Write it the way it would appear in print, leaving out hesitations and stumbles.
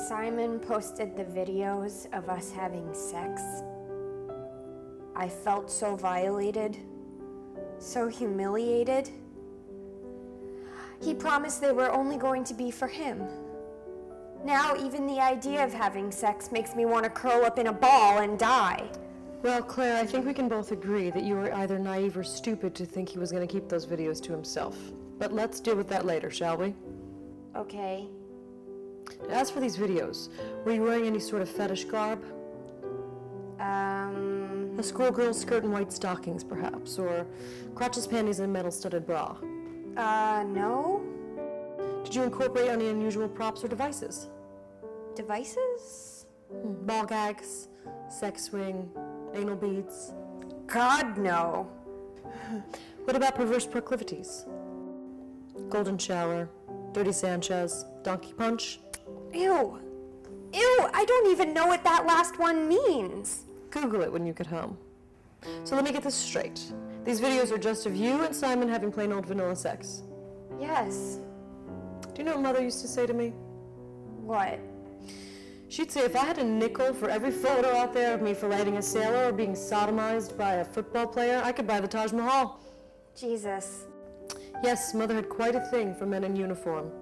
Simon posted the videos of us having sex, I felt so violated, so humiliated. He promised they were only going to be for him. Now even the idea of having sex makes me want to curl up in a ball and die. Well, Claire, I think we can both agree that you were either naive or stupid to think he was going to keep those videos to himself. But let's deal with that later, shall we? Okay. As for these videos, were you wearing any sort of fetish garb? A schoolgirl skirt and white stockings, perhaps, or crotchless panties and a metal-studded bra? No. Did you incorporate any unusual props or devices? Devices? Ball gags, sex swing, anal beads? God, no. What about perverse proclivities? Golden shower, dirty Sanchez, donkey punch? Ew. Ew, I don't even know what that last one means. Google it when you get home. So let me get this straight. These videos are just of you and Simon having plain old vanilla sex. Yes. Do you know what Mother used to say to me? What? She'd say if I had a nickel for every photo out there of me filleting a sailor or being sodomized by a football player, I could buy the Taj Mahal. Jesus. Yes, Mother had quite a thing for men in uniform.